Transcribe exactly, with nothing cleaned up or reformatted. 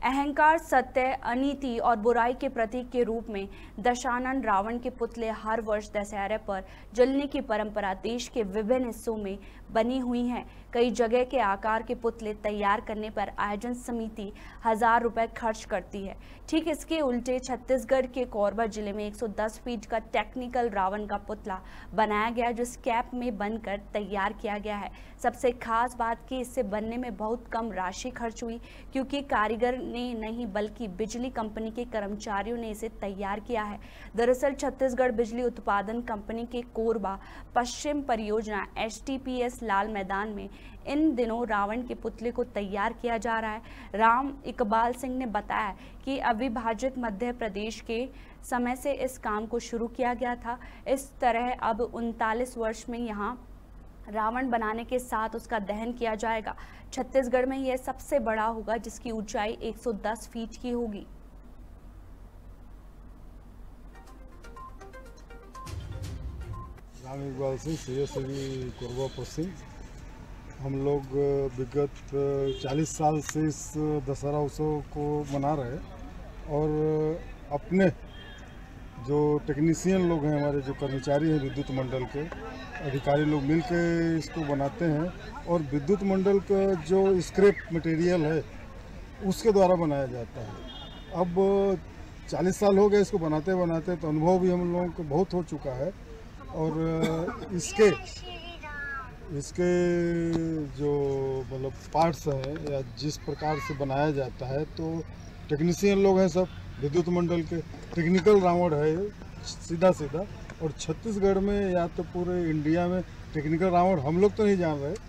अहंकार, सत्य, अनीति और बुराई के प्रतीक के रूप में दशानन रावण के पुतले हर वर्ष दशहरे पर जलने की परंपरा देश के विभिन्न हिस्सों में बनी हुई है। कई जगह के आकार के पुतले तैयार करने पर आयोजन समिति हजार रुपए खर्च करती है। ठीक इसके उल्टे छत्तीसगढ़ के कोरबा जिले में एक सौ दस फीट का टेक्निकल रावण का पुतला बनाया गया, जो स्क्रैप में बनकर तैयार किया गया है। सबसे खास बात कि इससे बनने में बहुत कम राशि खर्च हुई, क्योंकि कारीगर ने नहीं बल्कि बिजली कंपनी के कर्मचारियों ने इसे तैयार किया है। दरअसल छत्तीसगढ़ बिजली उत्पादन कंपनी के कोरबा पश्चिम परियोजना एच टी पी एस लाल मैदान में इन दिनों रावण के पुतले को तैयार किया जा रहा है। राम इकबाल सिंह ने बताया कि अविभाजित मध्य प्रदेश के समय से इस काम को शुरू किया गया था। इस तरह अब उनतालीस वर्ष में यहाँ रावण बनाने के साथ उसका दहन किया जाएगा। छत्तीसगढ़ में यह सबसे बड़ा होगा, जिसकी ऊंचाई एक सौ दस फीट की होगी। Ram Iqbal Singh, C S C Korba पश्चिम। हम लोग विगत चालीस साल से इस दशहरा उत्सव को मना रहे हैं और अपने जो टेक्नीशियन लोग हैं, हमारे जो कर्मचारी हैं विद्युत मंडल के अधिकारी लोग मिल के इसको बनाते हैं और विद्युत मंडल का जो स्क्रैप मटेरियल है उसके द्वारा बनाया जाता है। अब चालीस साल हो गए इसको बनाते बनाते, तो अनुभव भी हम लोगों को बहुत हो चुका है और इसके इसके जो मतलब पार्ट्स हैं या जिस प्रकार से बनाया जाता है, तो टेक्नीशियन लोग हैं सब विद्युत मंडल के। टेक्निकल रावण है सीधा सीधा, और छत्तीसगढ़ में या तो पूरे इंडिया में टेक्निकल रावण हम लोग तो नहीं जान रहे,